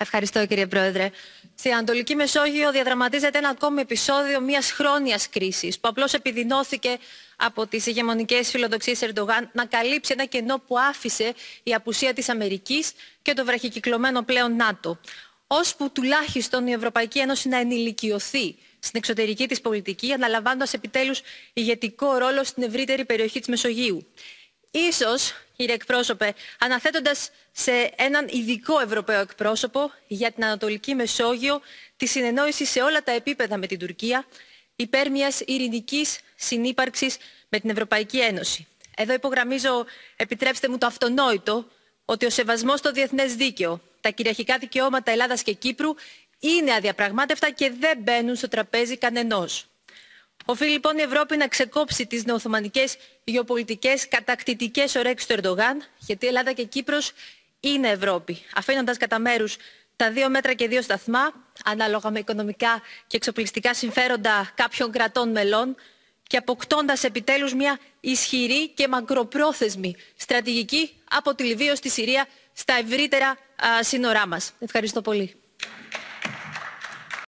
Ευχαριστώ, κύριε Πρόεδρε. Στην Ανατολική Μεσόγειο διαδραματίζεται ένα ακόμη επεισόδιο μιας χρόνιας κρίσης που απλώς επιδεινώθηκε από τις ηγεμονικές φιλοδοξίες Ερντογάν να καλύψει ένα κενό που άφησε η απουσία της Αμερικής και το βραχικυκλωμένο πλέον ΝΑΤΟ. Ώσπου τουλάχιστον η Ευρωπαϊκή Ένωση να ενηλικιωθεί στην εξωτερική της πολιτική, αναλαμβάνοντας επιτέλους ηγετικό ρόλο στην ευρύτερη περιοχή της Μεσογείου. Ίσως, κύριε εκπρόσωπε, αναθέτοντας σε έναν ειδικό Ευρωπαίο εκπρόσωπο για την Ανατολική Μεσόγειο τη συνεννόηση σε όλα τα επίπεδα με την Τουρκία, υπέρ μιας ειρηνικής συνύπαρξης με την Ευρωπαϊκή Ένωση. Εδώ υπογραμμίζω, επιτρέψτε μου, το αυτονόητο ότι ο σεβασμός στο διεθνές δίκαιο, τα κυριαρχικά δικαιώματα Ελλάδας και Κύπρου είναι αδιαπραγμάτευτα και δεν μπαίνουν στο τραπέζι κανενός. Οφείλει λοιπόν η Ευρώπη να ξεκόψει τις νεοοθωμανικές γεωπολιτικές κατακτητικές ορέξεις του Ερντογάν, γιατί η Ελλάδα και Κύπρος είναι Ευρώπη, αφήνοντας κατά μέρους τα 2 μέτρα και 2 σταθμά, ανάλογα με οικονομικά και εξοπλιστικά συμφέροντα κάποιων κρατών μελών, και αποκτώντας επιτέλους μια ισχυρή και μακροπρόθεσμη στρατηγική από τη Λιβύη ως τη Συρία στα ευρύτερα σύνορά μας. Ευχαριστώ πολύ.